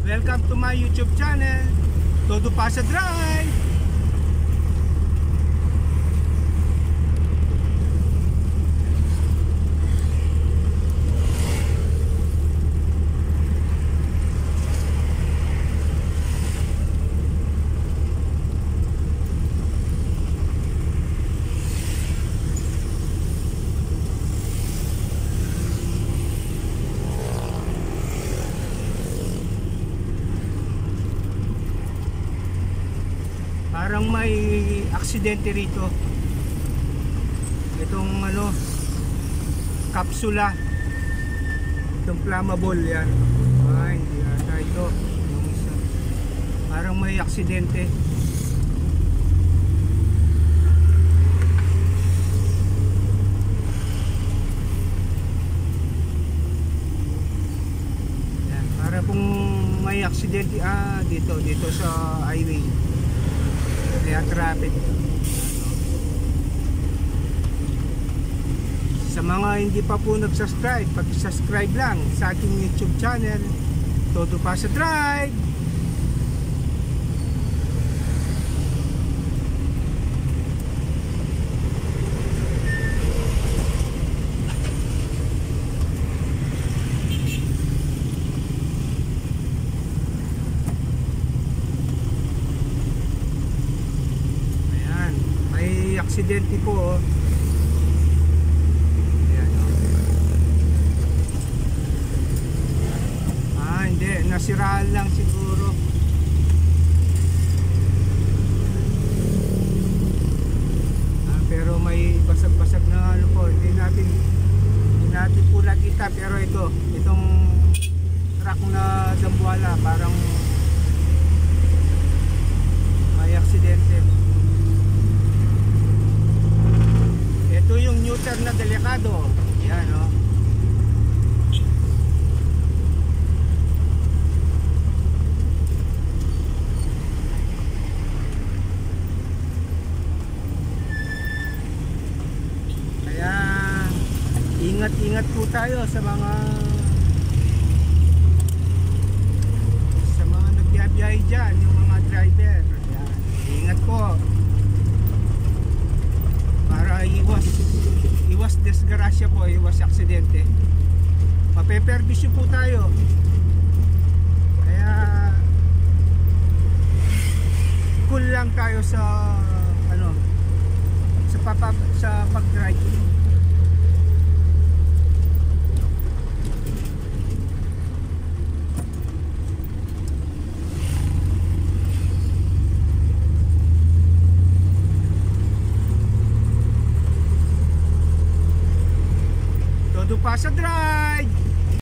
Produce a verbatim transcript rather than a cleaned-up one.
Welcome to my YouTube channel, Todo Pasa Drive. Parang may aksidente rito. Itong ano, kapsula, itong flammable yan. Ay, hindi ata ito. Yung isa. Parang may aksidente. Yan, para kung may aksidente, ah, dito, dito sa highway. Kaya traffic. Sa mga hindi pa po nag-subscribe, pag-subscribe lang sa aking YouTube channel, Todo Pasa Drive. Aksidente po, oh. Ayan, oh. Ah, hindi, nasiraan lang siguro. Ah, pero may basag-basag na ano po. Hindi natin hindi natin po nakita, pero ito, itong truck na dambuhala, parang may aksidente. Ito yung U-turn na delikado. Yan, oh. Kaya ingat-ingat po tayo sa mga sa mga nagbiyahe dyan, yung mga driver. Yan. Ingat po para iwas iwas disgrasya po, iwas aksidente. Mapeperbisyo po tayo, kaya cool lang tayo sa ano sa papa, sa pag-drive. Todo Pasa Drive.